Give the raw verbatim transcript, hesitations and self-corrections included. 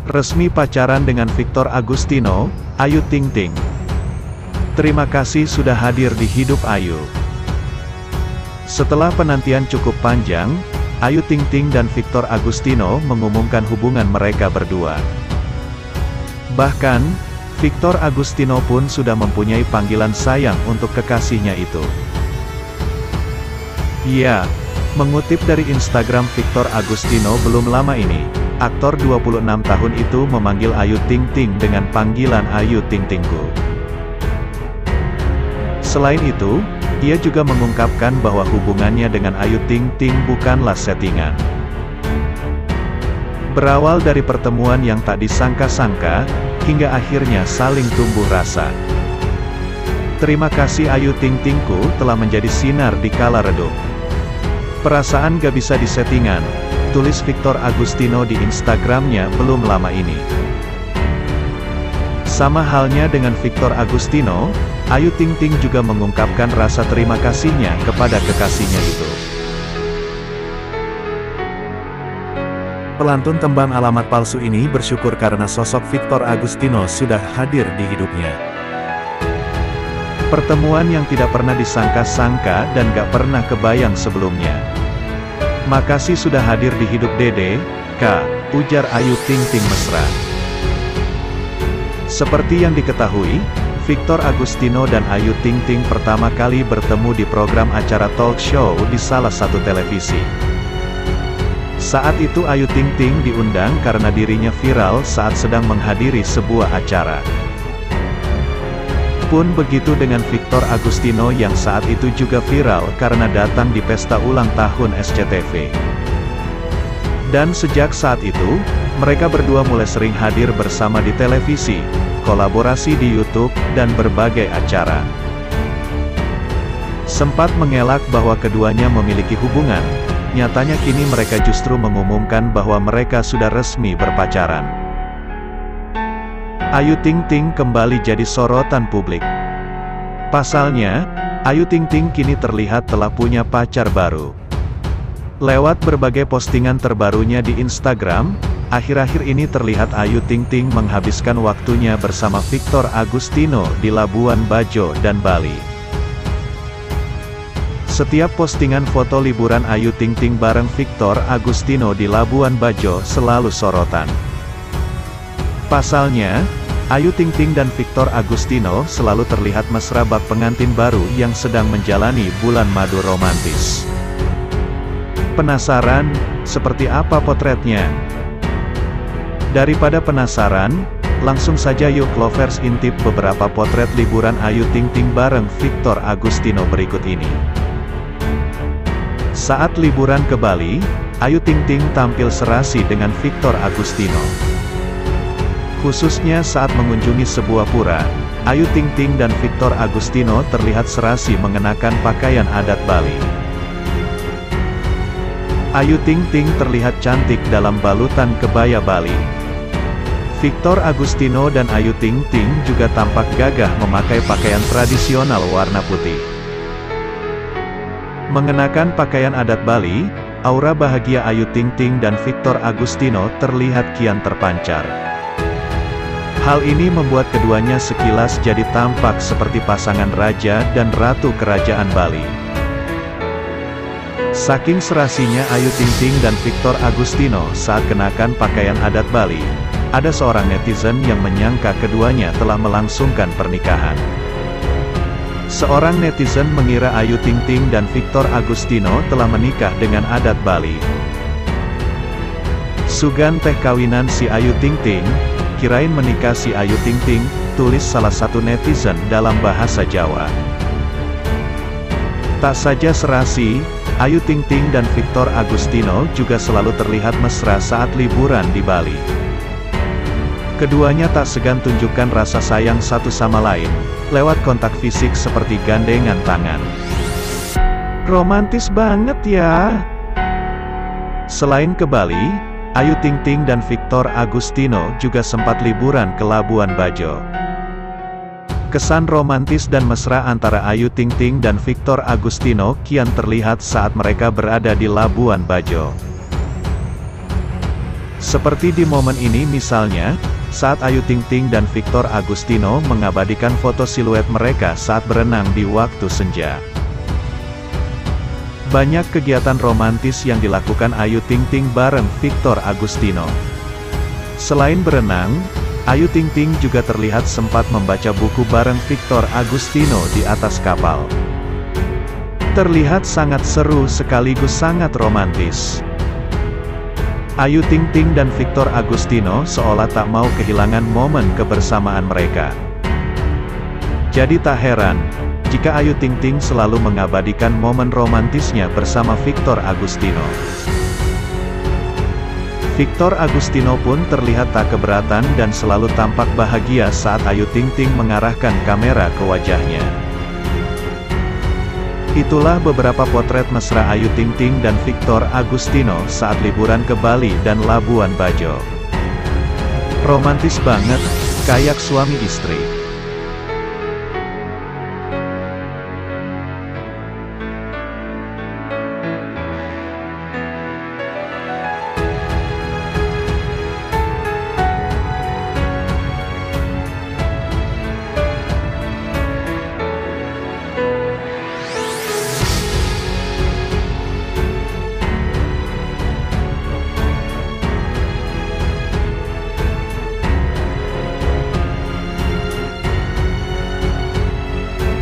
Resmi pacaran dengan Victor Agustino, Ayu Ting Ting. Terima kasih sudah hadir di hidup Ayu. Setelah penantian cukup panjang, Ayu Ting Ting dan Victor Agustino mengumumkan hubungan mereka berdua. Bahkan, Victor Agustino pun sudah mempunyai panggilan sayang untuk kekasihnya itu. Ya, mengutip dari Instagram Victor Agustino belum lama ini, aktor dua puluh enam tahun itu memanggil Ayu Ting Ting dengan panggilan Ayu Ting Tingku. Selain itu, ia juga mengungkapkan bahwa hubungannya dengan Ayu Ting Ting bukanlah settingan. Berawal dari pertemuan yang tak disangka-sangka, hingga akhirnya saling tumbuh rasa. Terima kasih Ayu Ting Tingku telah menjadi sinar di kala redup. Perasaan gak bisa disettingan, tulis Victor Agustino di Instagramnya belum lama ini. Sama halnya dengan Victor Agustino, Ayu Ting Ting juga mengungkapkan rasa terima kasihnya kepada kekasihnya itu. Pelantun tembang alamat palsu ini bersyukur karena sosok Victor Agustino sudah hadir di hidupnya. Pertemuan yang tidak pernah disangka-sangka dan gak pernah kebayang sebelumnya. Makasih sudah hadir di hidup Dede, Kak, ujar Ayu Ting Ting mesra. Seperti yang diketahui, Victor Agustino dan Ayu Ting Ting pertama kali bertemu di program acara talk show di salah satu televisi. Saat itu Ayu Ting Ting diundang karena dirinya viral saat sedang menghadiri sebuah acara. Pun begitu dengan Victor Agustino yang saat itu juga viral karena datang di pesta ulang tahun S C T V. Dan sejak saat itu, mereka berdua mulai sering hadir bersama di televisi, kolaborasi di YouTube, dan berbagai acara. Sempat mengelak bahwa keduanya memiliki hubungan, nyatanya kini mereka justru mengumumkan bahwa mereka sudah resmi berpacaran. Ayu Ting Ting kembali jadi sorotan publik. Pasalnya, Ayu Ting Ting kini terlihat telah punya pacar baru. Lewat berbagai postingan terbarunya di Instagram, akhir-akhir ini terlihat Ayu Ting Ting menghabiskan waktunya bersama Victor Agustino di Labuan Bajo dan Bali. Setiap postingan foto liburan Ayu Ting Ting bareng Victor Agustino di Labuan Bajo selalu sorotan. Pasalnya, Ayu Ting Ting dan Victor Agustino selalu terlihat mesra bak pengantin baru yang sedang menjalani bulan madu romantis. Penasaran, seperti apa potretnya? Daripada penasaran, langsung saja yuk lovers intip beberapa potret liburan Ayu Ting Ting bareng Victor Agustino berikut ini. Saat liburan ke Bali, Ayu Ting Ting tampil serasi dengan Victor Agustino. Khususnya saat mengunjungi sebuah pura, Ayu Ting Ting dan Victor Agustino terlihat serasi mengenakan pakaian adat Bali. Ayu Ting Ting terlihat cantik dalam balutan kebaya Bali. Victor Agustino dan Ayu Ting Ting juga tampak gagah memakai pakaian tradisional warna putih. Mengenakan pakaian adat Bali, aura bahagia Ayu Ting Ting dan Victor Agustino terlihat kian terpancar. Hal ini membuat keduanya sekilas jadi tampak seperti pasangan raja dan ratu kerajaan Bali. Saking serasinya Ayu Ting Ting dan Victor Agustino saat kenakan pakaian adat Bali, ada seorang netizen yang menyangka keduanya telah melangsungkan pernikahan. Seorang netizen mengira Ayu Ting Ting dan Victor Agustino telah menikah dengan adat Bali. Sugan teh kawinan si Ayu Ting Ting, kirain menikah si Ayu Ting Ting, tulis salah satu netizen dalam bahasa Jawa. Tak saja serasi, Ayu Ting Ting dan Victor Agustino juga selalu terlihat mesra saat liburan di Bali. Keduanya tak segan tunjukkan rasa sayang satu sama lain, lewat kontak fisik seperti gandengan tangan. Romantis banget ya! Selain ke Bali, Ayu Ting Ting dan Victor Agustino juga sempat liburan ke Labuan Bajo. Kesan romantis dan mesra antara Ayu Ting Ting dan Victor Agustino kian terlihat saat mereka berada di Labuan Bajo. Seperti di momen ini misalnya, saat Ayu Ting Ting dan Victor Agustino mengabadikan foto siluet mereka saat berenang di waktu senja. Banyak kegiatan romantis yang dilakukan Ayu Ting Ting bareng Victor Agustino. Selain berenang, Ayu Ting Ting juga terlihat sempat membaca buku bareng Victor Agustino di atas kapal. Terlihat sangat seru sekaligus sangat romantis. Ayu Ting Ting dan Victor Agustino seolah tak mau kehilangan momen kebersamaan mereka. Jadi tak heran, jika Ayu Ting Ting selalu mengabadikan momen romantisnya bersama Victor Agustino. Victor Agustino pun terlihat tak keberatan dan selalu tampak bahagia saat Ayu Ting Ting mengarahkan kamera ke wajahnya. Itulah beberapa potret mesra Ayu Ting Ting dan Victor Agustino saat liburan ke Bali dan Labuan Bajo. Romantis banget, kayak suami istri.